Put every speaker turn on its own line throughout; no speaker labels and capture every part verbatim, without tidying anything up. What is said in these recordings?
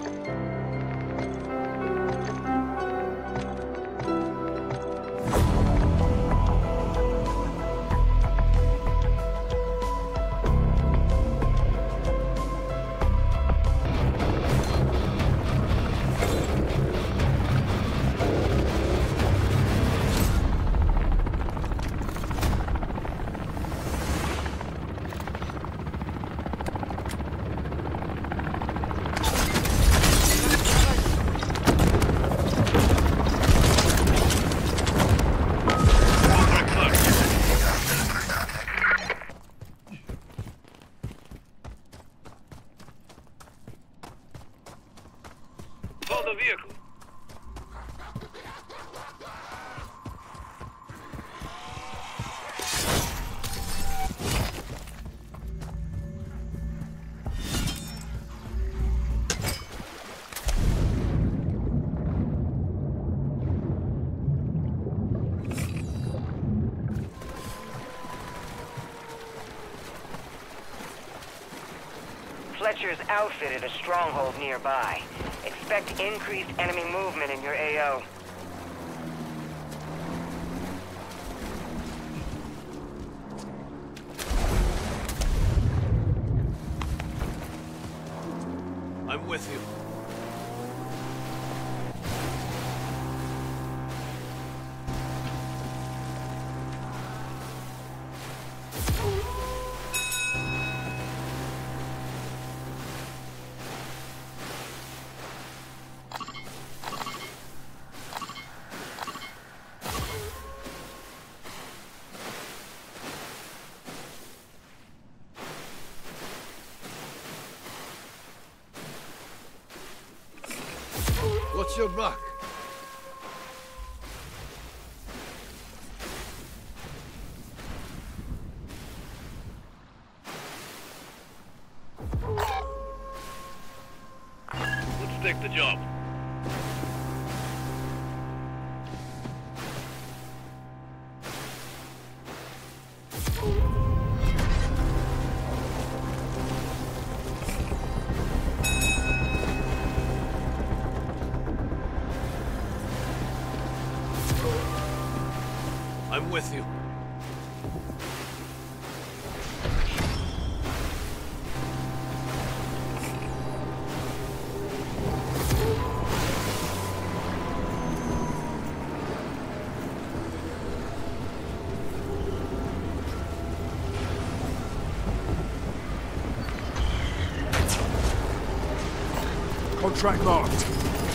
The vehicle.
Fletcher's outfitted a stronghold nearby. Expect increased enemy movement in your A O.
I'm with you. What's your ruck? Let's take the job. I'm with you.
Contract marked.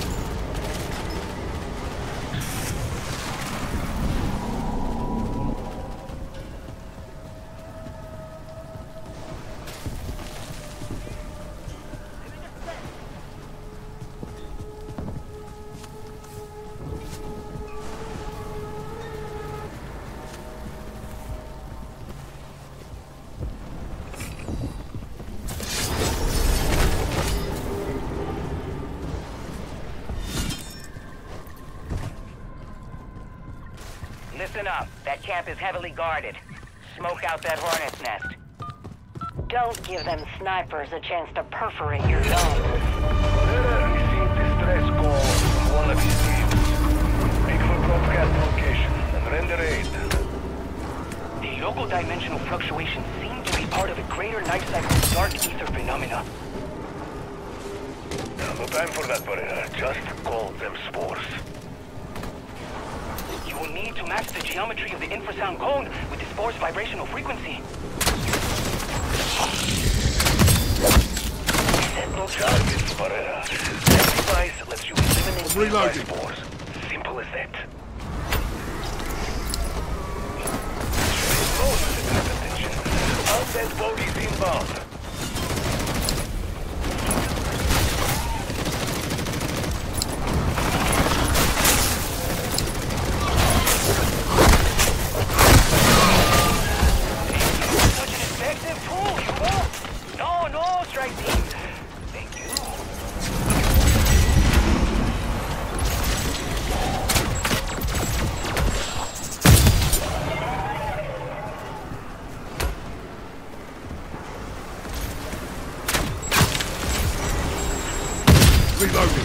Listen up. That camp is heavily guarded. Smoke out that hornet's nest. Don't give them snipers a chance to perforate your zone.
Better receive distress call from one of his teams. Make for broadcast location and render aid.
The local dimensional fluctuations seem to be part of a greater life cycle dark ether phenomena.
Now, no time for that, Barrera. Just call them spores.
You will need to match the geometry of the infrasound cone with the spore's vibrational frequency.
Set no targets, Barrera. That device lets you eliminate nearby spores. Simple as that. Attention. Undead bodies inbound.
Reloading.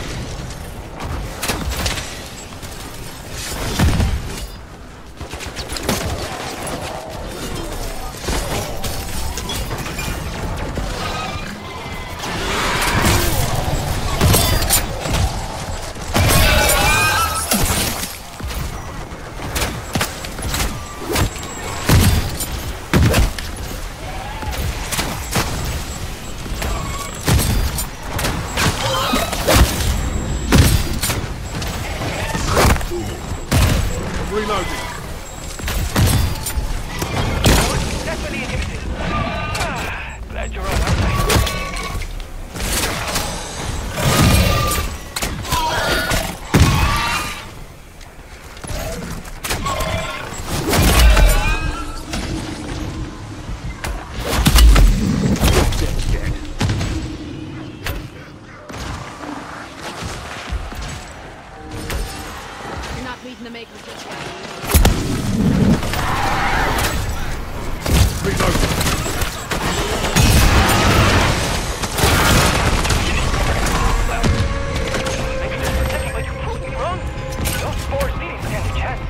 Reloading.
Definitely inhibited. Ah, glad you're all right.
You're not meeting the makers just yet.
Reloading.
Maybe just protecting, but you proved me wrong. Those spores needing stand a chance.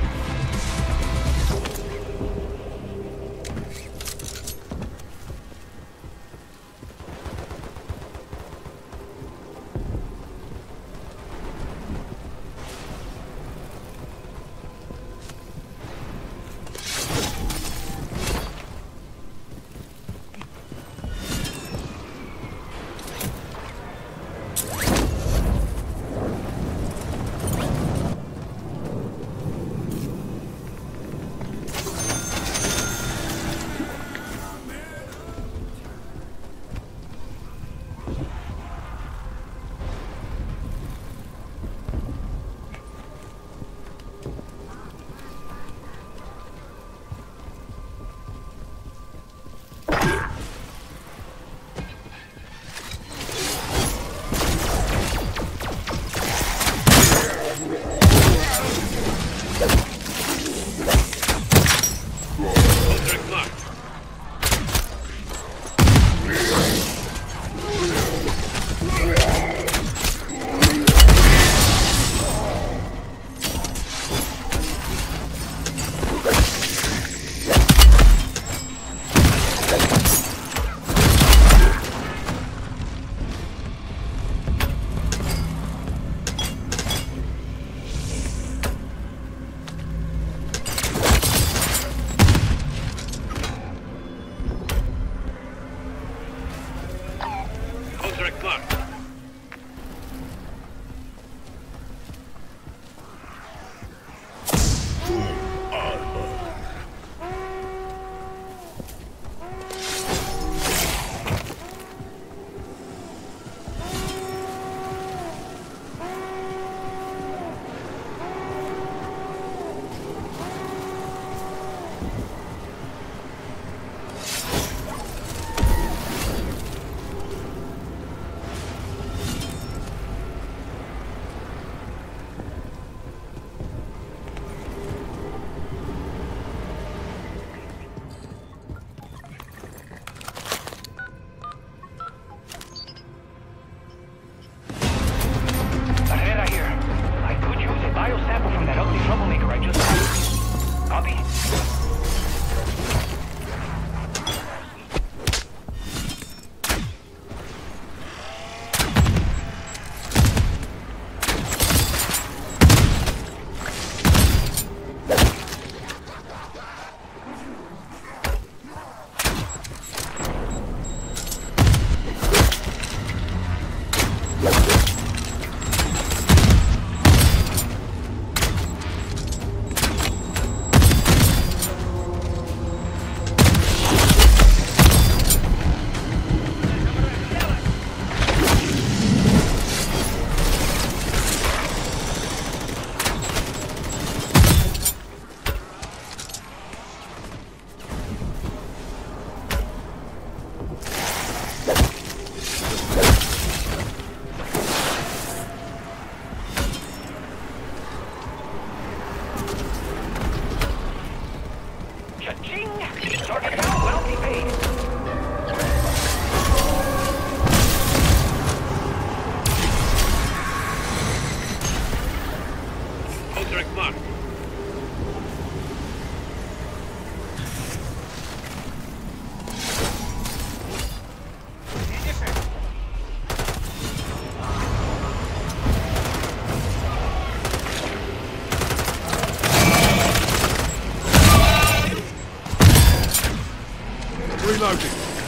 Reloading.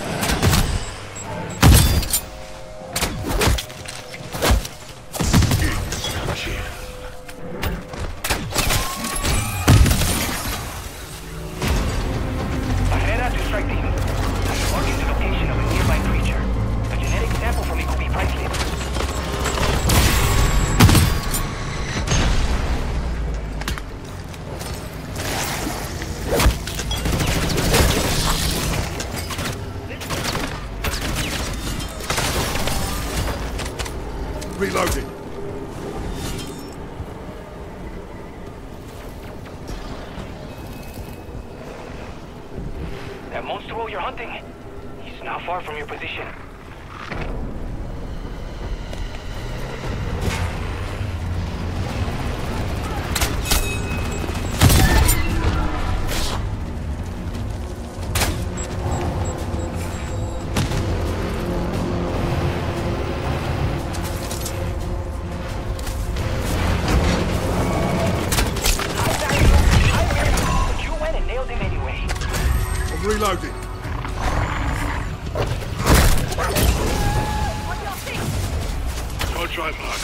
Ahead to strike team. I'm marking the location of a nearby creature. A genetic sample from it could be priceless.
Reloading.
That monster you're hunting, he's not far from your position.
Reloading.
Contract mark.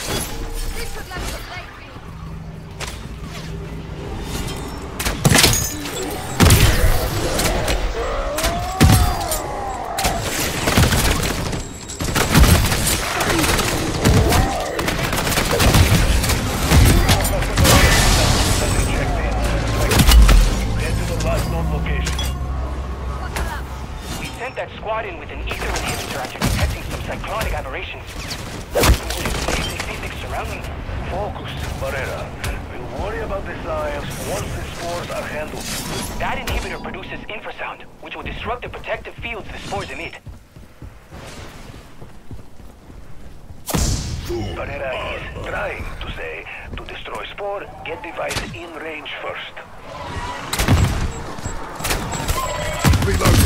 Head to the last known location.
Sent that squad in with an ether inhibitor after detecting some cyclonic aberrations. Physics surrounding.
Focus, Barrera. We'll worry about the science once the spores are handled.
That inhibitor produces infrasound, which will disrupt the protective fields the spores emit.
Barrera is trying to say, to destroy spore, get device in range first.
Reloading.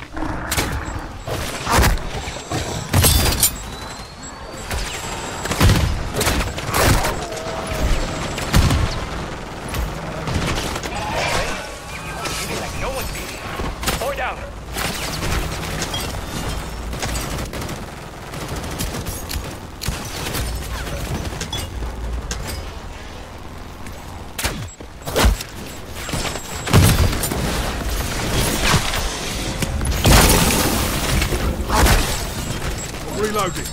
Reloading.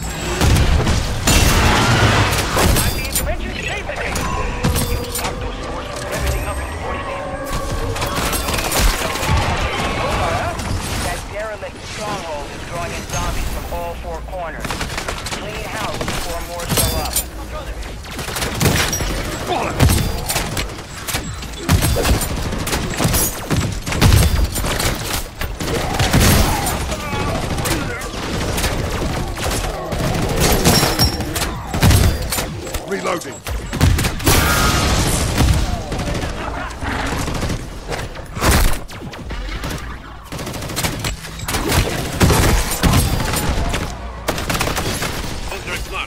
I'm the intervention to save the day. You stop those spores from riveting up into poison. That derelict stronghold is drawing in zombies from all four corners. Clean house before more show up.
Reloading.
Contract mark.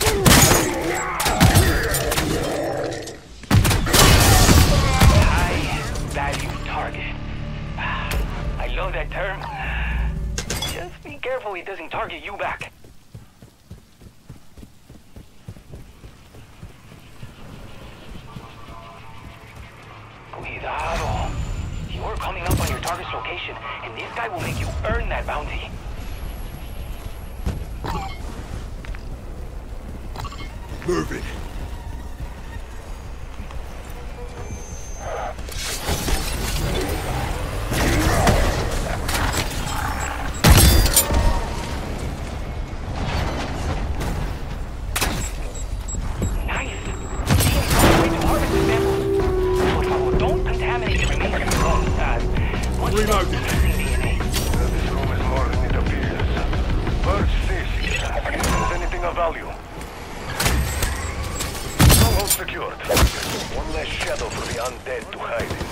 High value target. I love that term. Just be careful it doesn't target you back. Cuidado. You're coming up on your target's location, and this guy will make you earn that bounty.
Moving.
Nice. Team, way to harvest the samples. Por favor, don't contaminate the remainder of the room. Uh, once you
Reloading.
get interesting D N A.
This room is more than it appears. Purge this. If there's anything of value. Stronghold secured. One less shadow for the undead to hide in.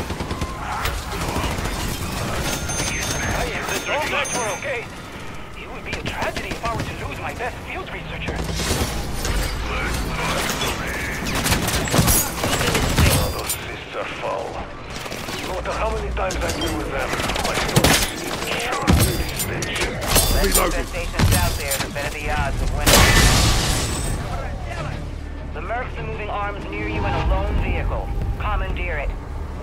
This all guys were okay. It would be a tragedy if I were to lose my best field researcher.
Oh, those cysts are foul. No matter how many times I've been with them, my stories sure to be
less
Reloading.
infestations out there, the better the odds of winning. The mercs are moving arms near you in a lone vehicle. Commandeer it.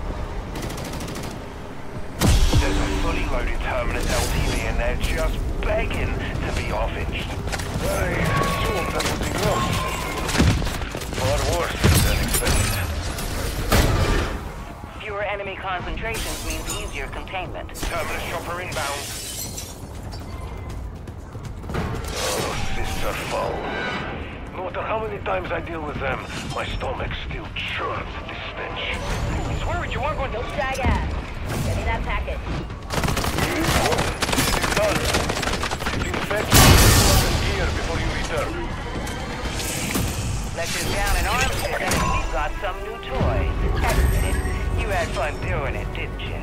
There's a fully loaded permanent L T V in there just begging to be offaged. I assumed that would be lost. Far worse than expected.
Fewer enemy concentrations means easier containment.
Terminus chopper inbound. Oh, sister foul. No matter how many times I deal with them, my stomach still churns at this stench. Swear it, you aren't going to...
Don't drag ass. Get me that packet.
Done. Disinfect gear before you return.
Let you down in arms fit, and you've got some new toys. Admit it. You had fun doing it, didn't you?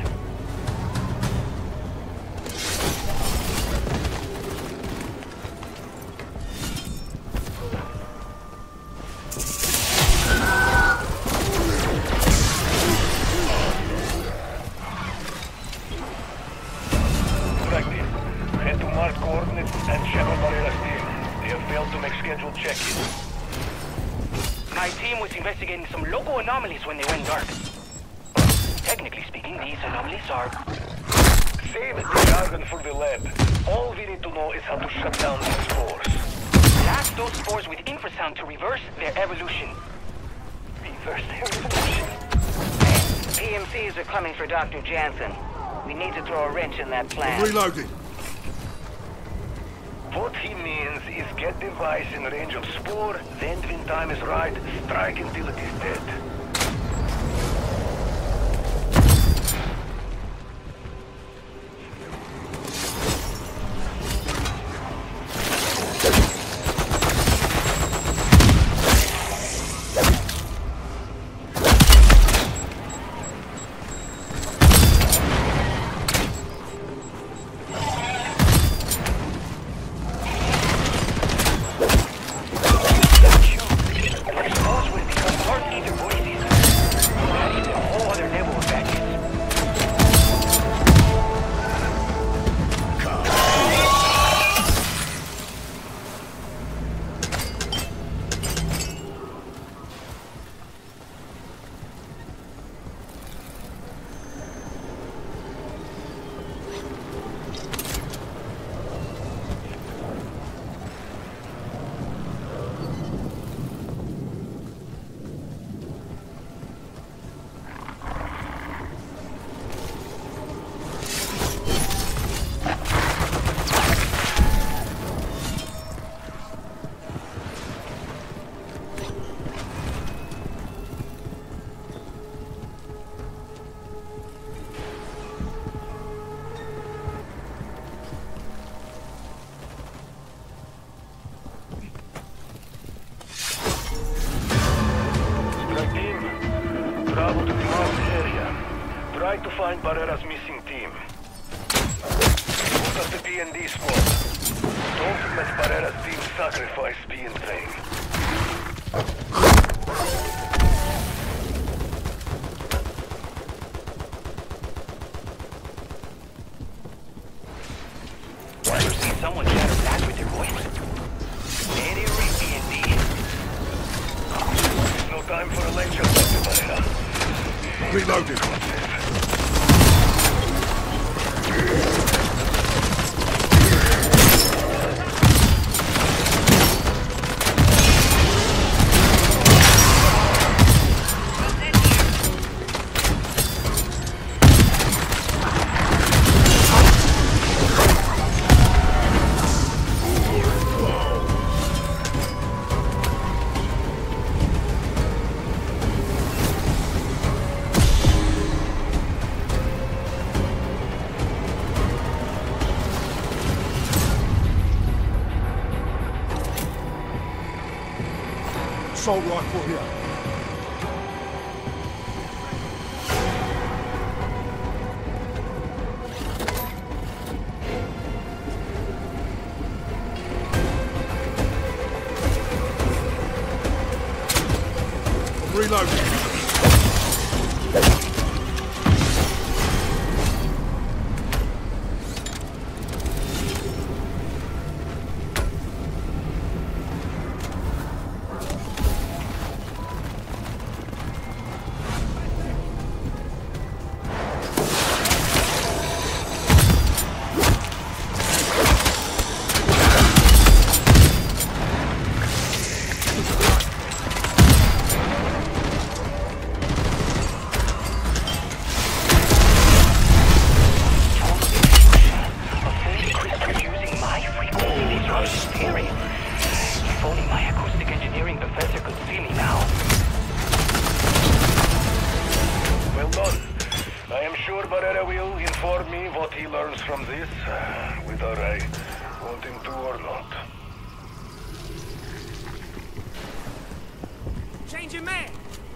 Practice. Head to marked coordinates and channel Barrera's team. They have failed to make scheduled check-ins.
My team was investigating some local anomalies when they went dark. Technically speaking, these anomalies are...
Save the jargon for the lab. All we need to know is how to shut down these spores.
blast those spores with infrasound to reverse their evolution.
Reverse their evolution?
P M Cs are coming for Doctor Jansen. We need to throw a wrench in that plan.
Reloading.
What he means is get device in range of spore, then when time is right, strike until it is dead. Try to find Barrera's missing team. Put up the P and D squad. Don't let Barrera's team sacrifice be in vain.
Why you see someone shatter back with their voice? Very creepy indeed.
There's no time for a lecture, Doctor Barrera.
Reloading. Assault rifle here. I'm reloading.
inform me what he learns from this, uh, whether I want him to or not.
Change your man!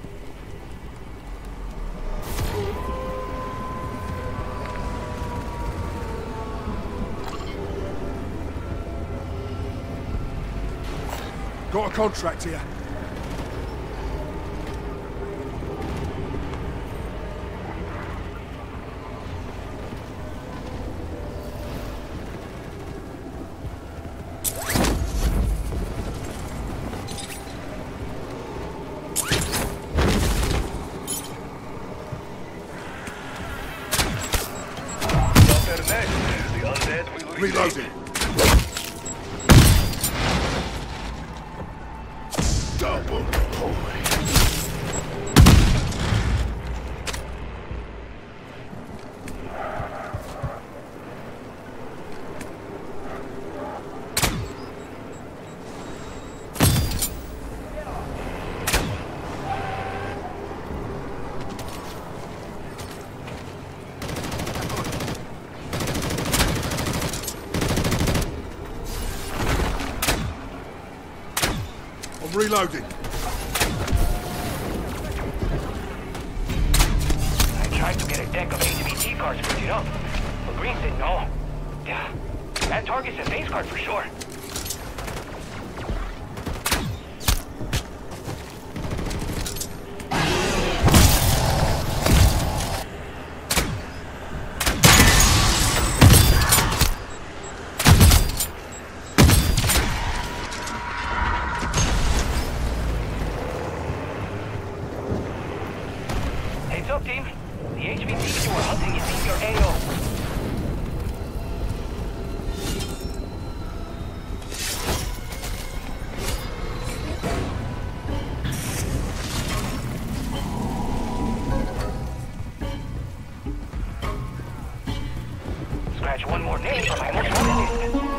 Got a contract here. Reloading. Double point. Reloading.
I tried to get a deck of H V T cards printed up, but Green said no. Yeah, that target's a face card for sure. Up, team. The H V T you were hunting is in your A O. Scratch one more name from my most wanted list.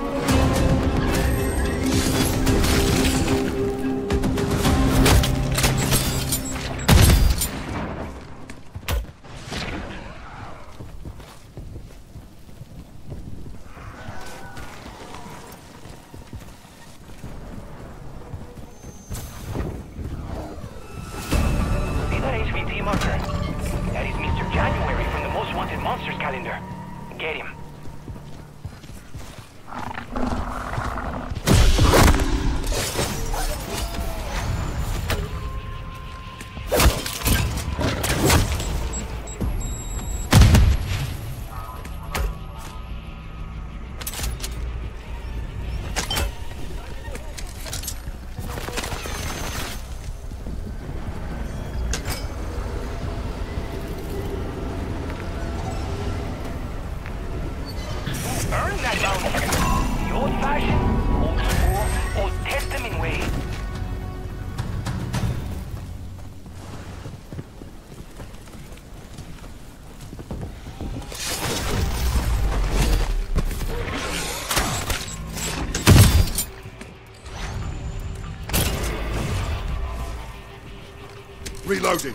That is Mister January from the Most Wanted Monsters calendar. Get him. Earn that bounty. The old-fashioned, old-school, Old Testament way.
Reloading.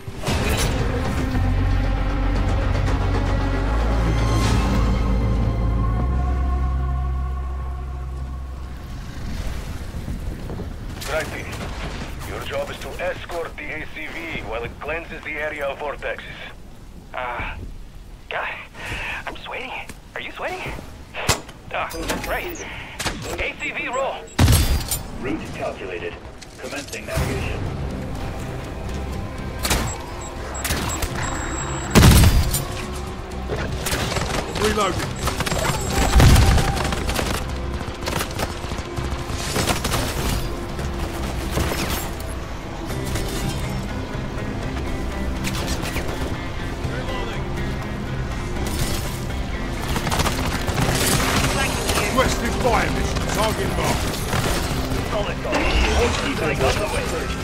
Righty. Your job is to escort the A C V while it cleanses the area of vortexes.
Ah, uh, God, I'm sweating. Are you sweating? Ah, uh, right. A C V roll.
Route calculated. Commencing navigation.
Reloading. Requesting fire mission. Target marked.
Solid goal. Keeping on the way.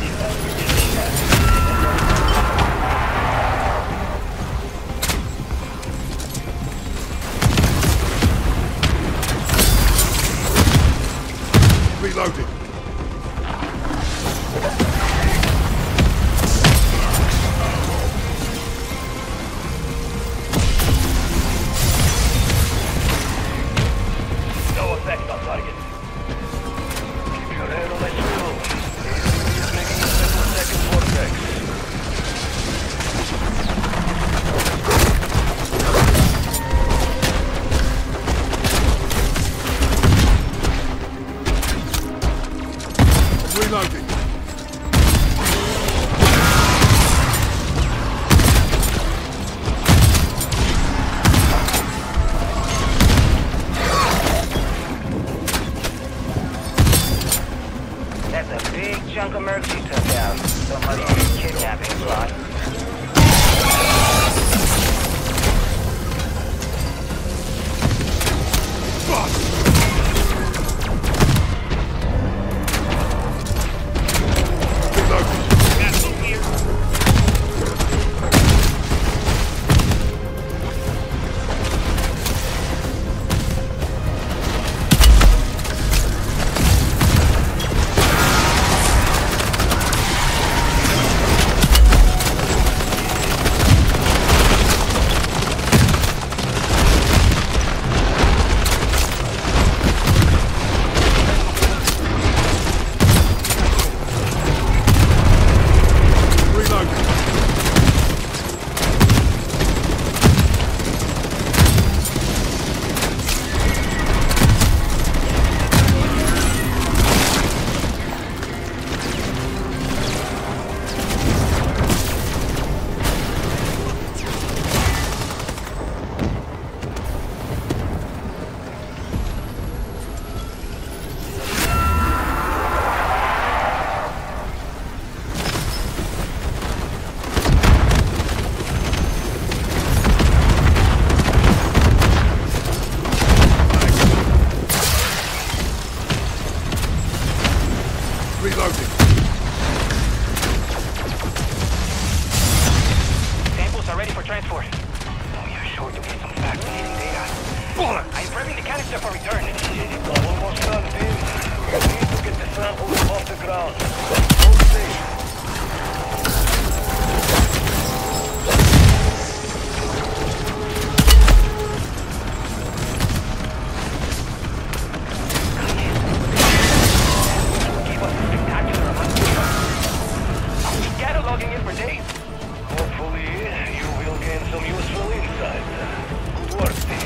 Reloading. Reloading.
That's a big chunk of mercs you took out. Somebody's kidnapping plot.
Samples are ready for transport. Oh, you're sure to get some fascinating data. I'm prepping the canister for return.
Almost done, Pim. We need to get the samples off the ground. Hold safe.
Cataloging it for days.
Hopefully, you will gain some useful insight. Good work, team.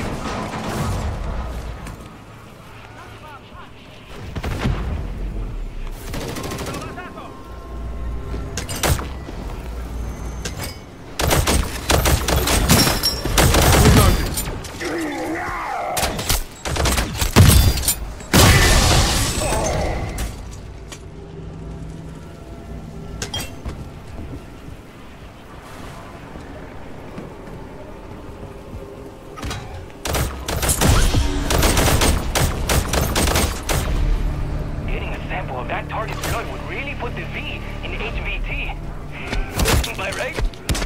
That target's gun would really put the V in H V T. Am I right?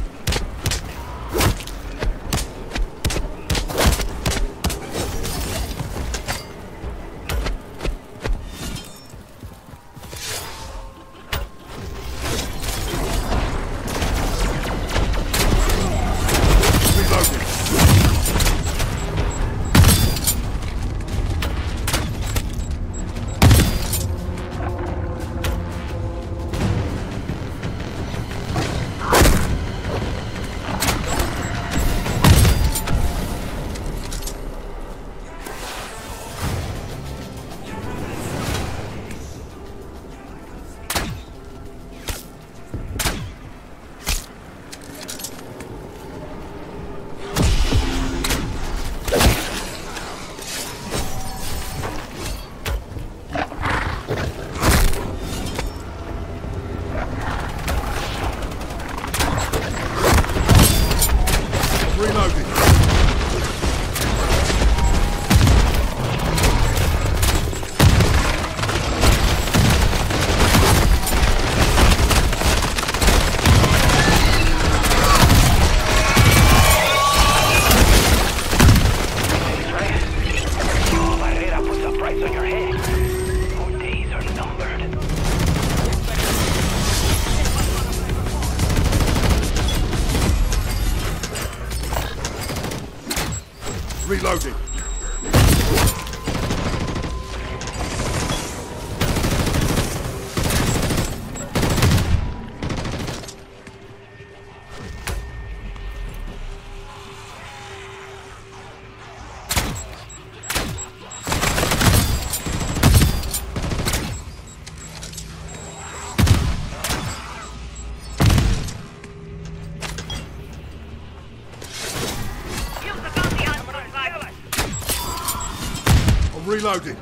Reloading. Reloading.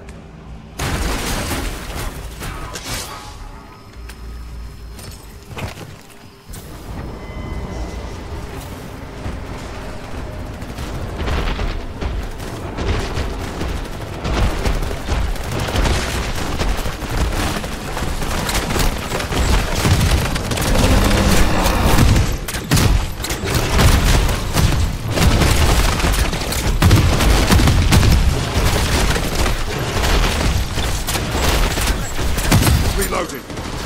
Reloading.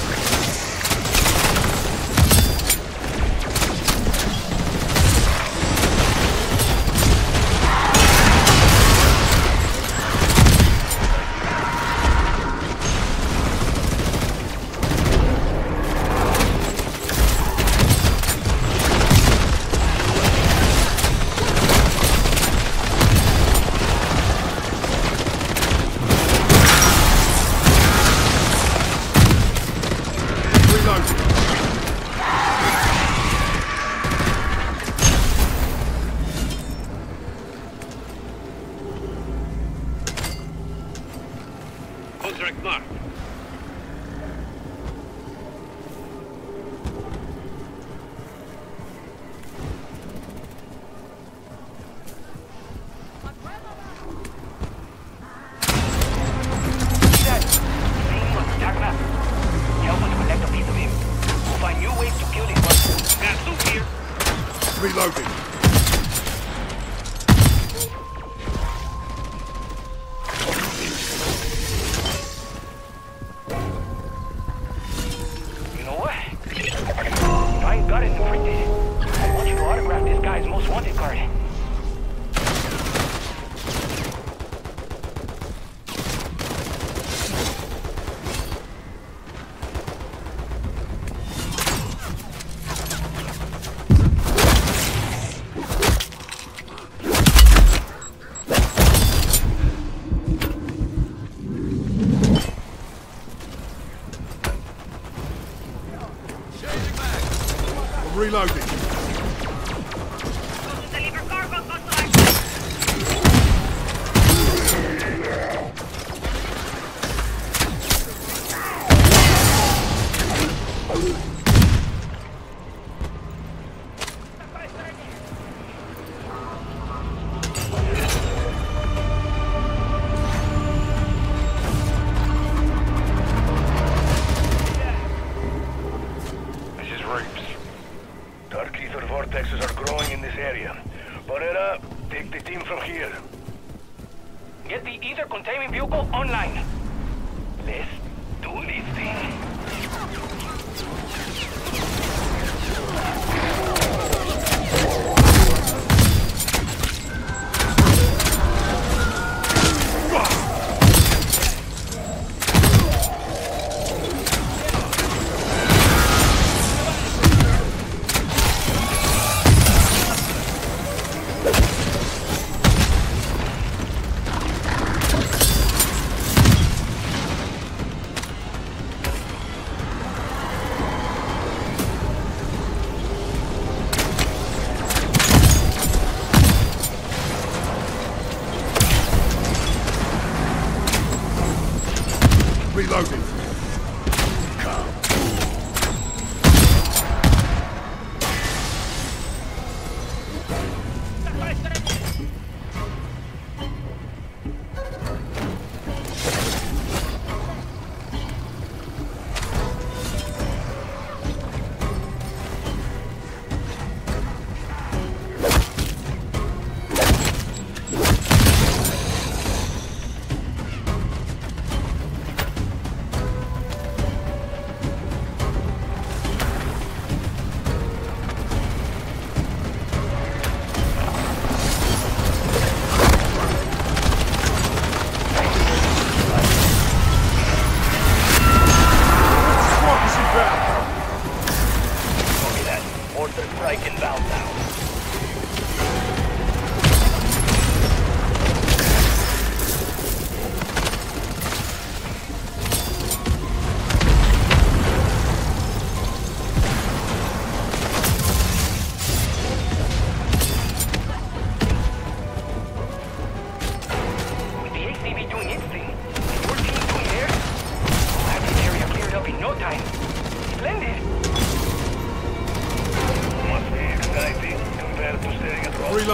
Contract marked.
Reloading.
You know what? If I ain't got it in printed, I want you to autograph this guy's most wanted card.
I'm reloading.
Dark ether vortexes are growing in this area. Put it up. Take the team from here.
Get the ether containment vehicle online. Let's do this thing.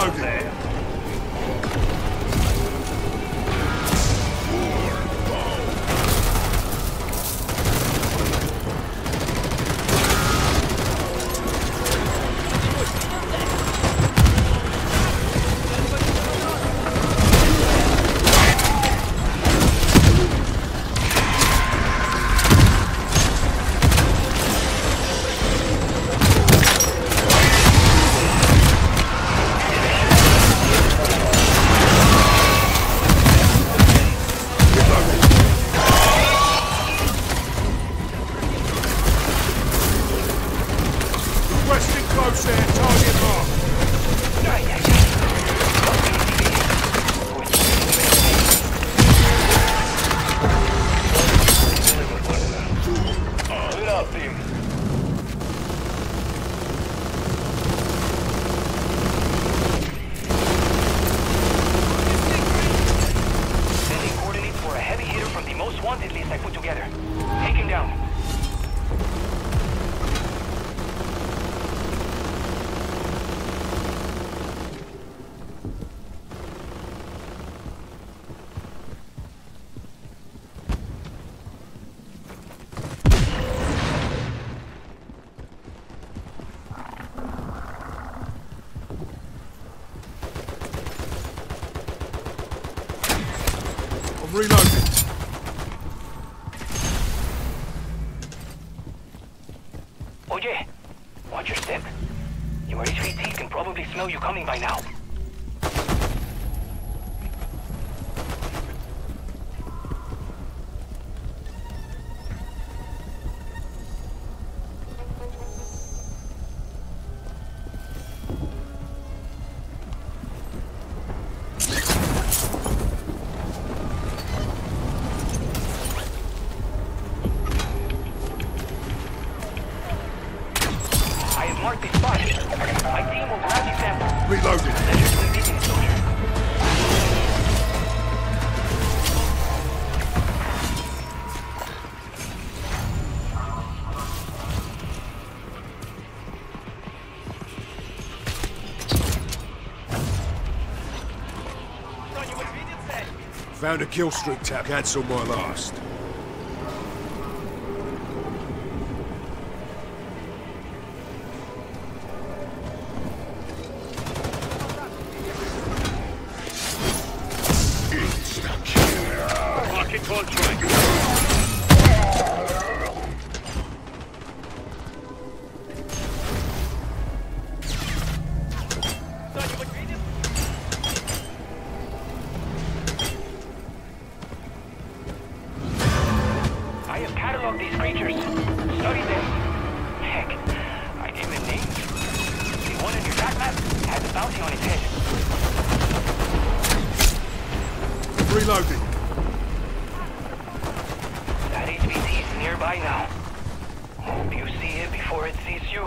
reloading. Reloading.
Oye, watch your step. Your H V T can probably smell you coming by now. Mark these spots. My team will grab these samples.
Reloading. Found a kill streak tap. Cancel my last.
These creatures. Study them. Heck, I gave them names. The one in your back map has a bounty on its head.
Reloading.
That H V T is nearby now. Hope you see it before it sees you.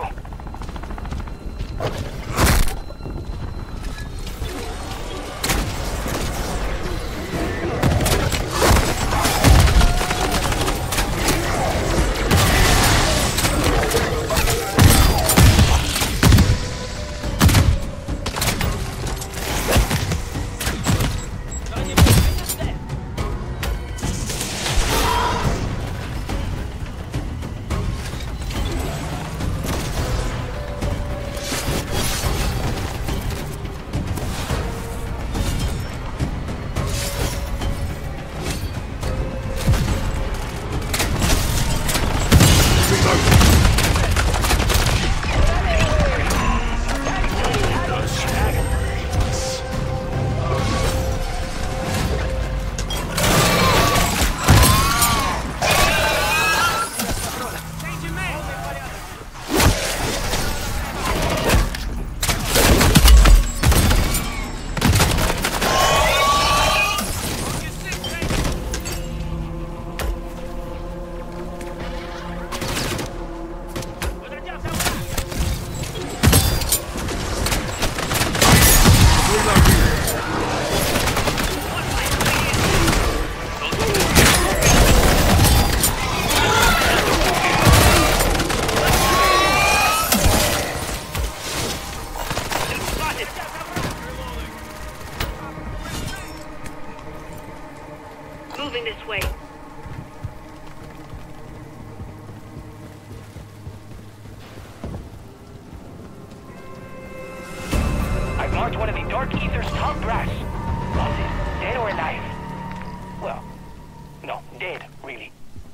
marked one of the Dark Ether's top brass. Was it dead or alive? Well, no, dead, really.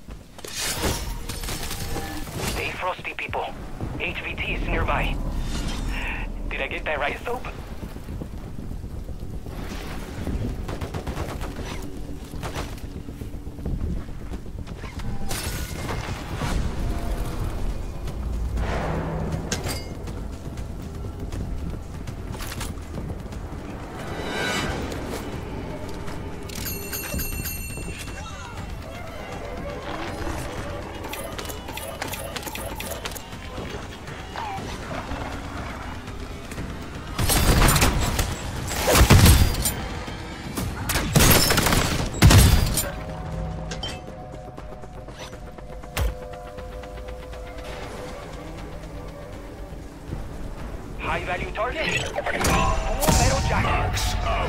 Stay frosty, people. H V T is nearby. Did I get that right, Soap? High-value target? Full metal jacket.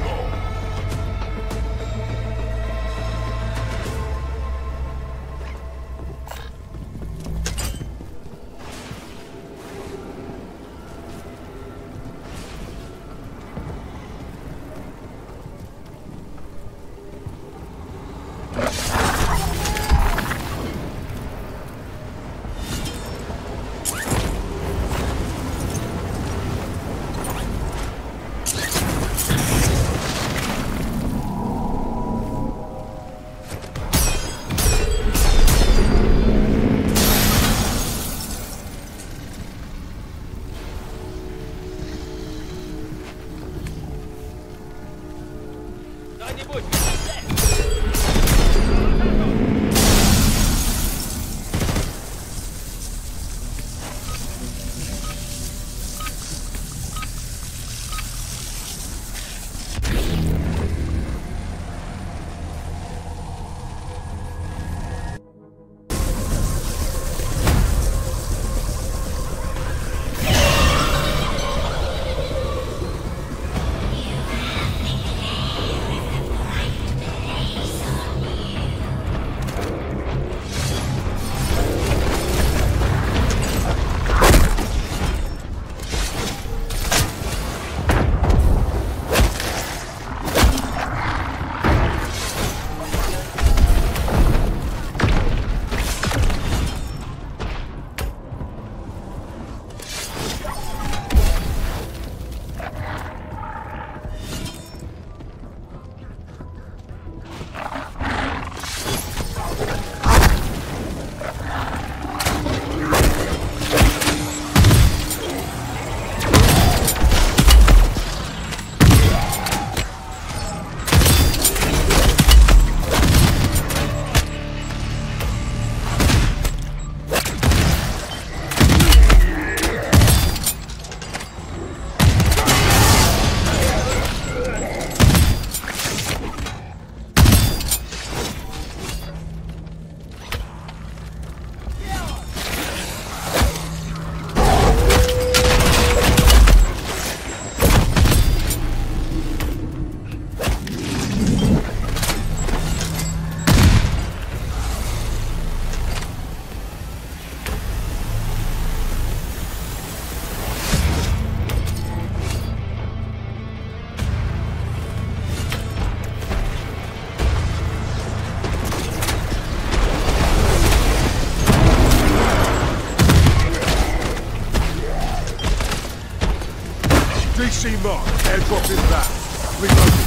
D C mark, airdrop in back. Reloading.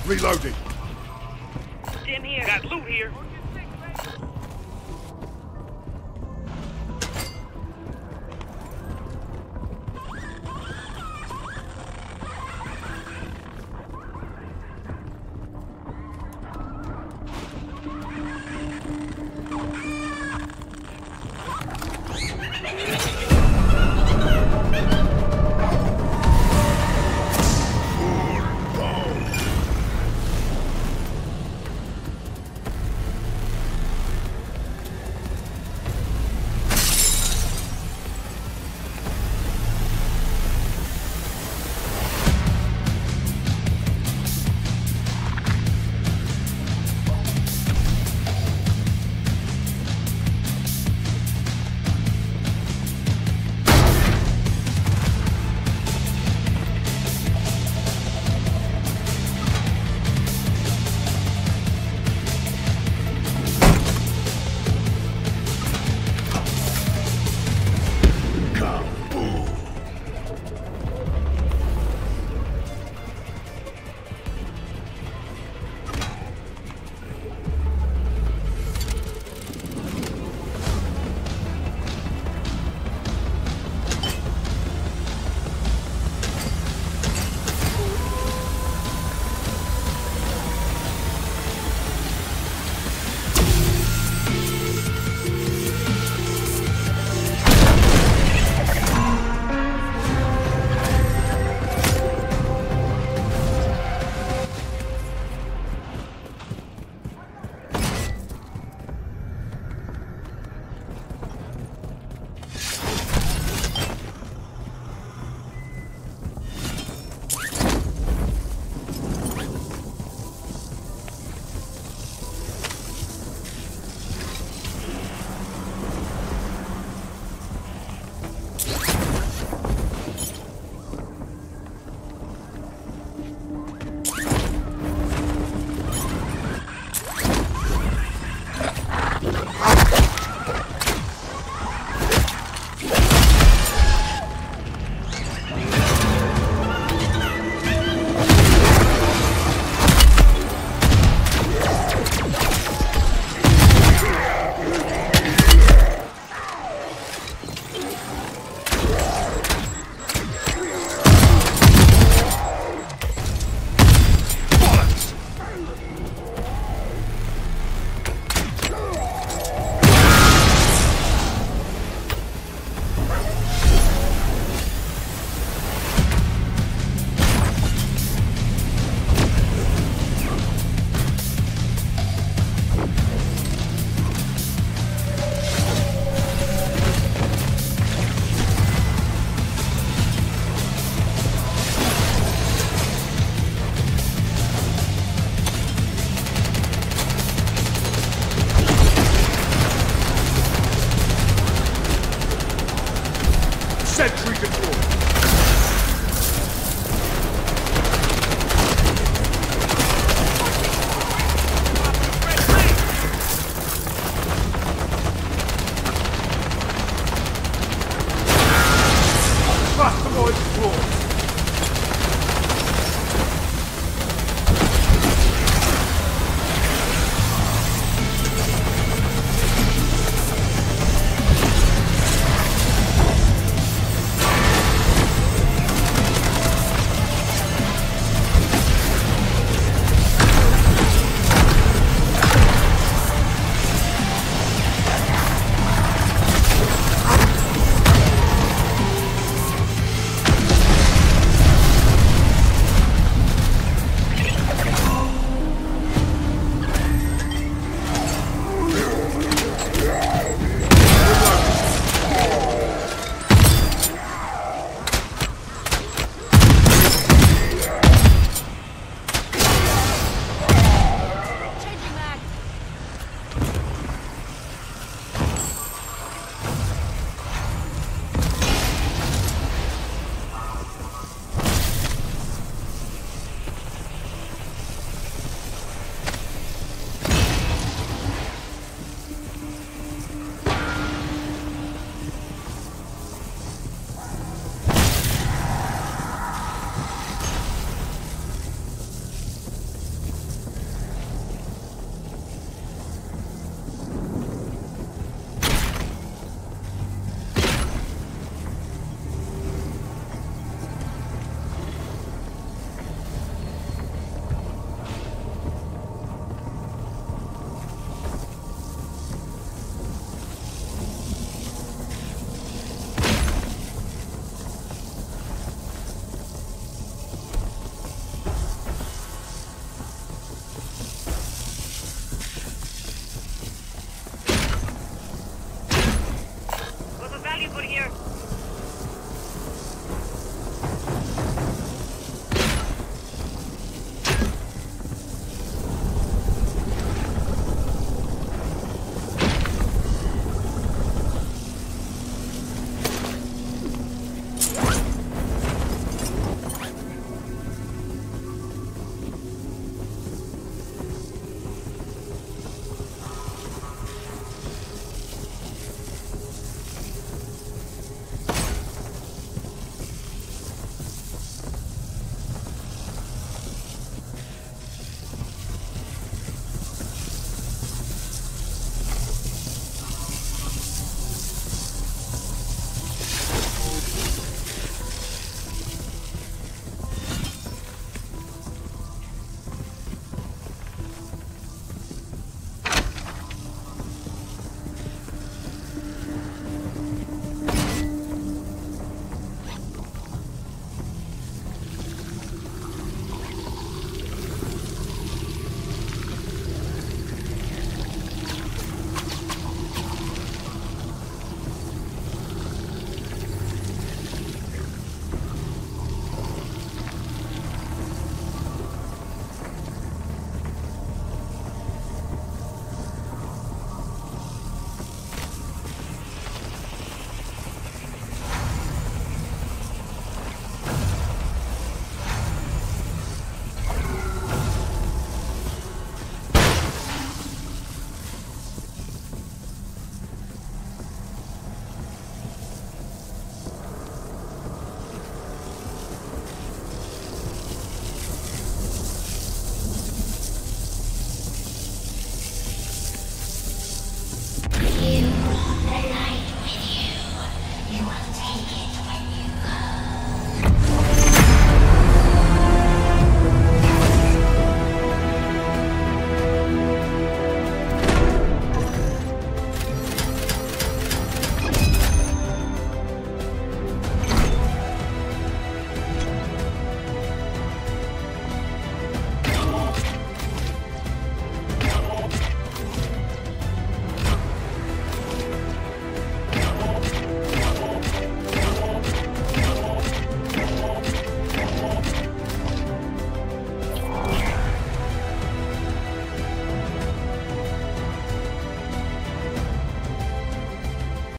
Reloading.
Stim here. Got loot here.
Sentry deployed.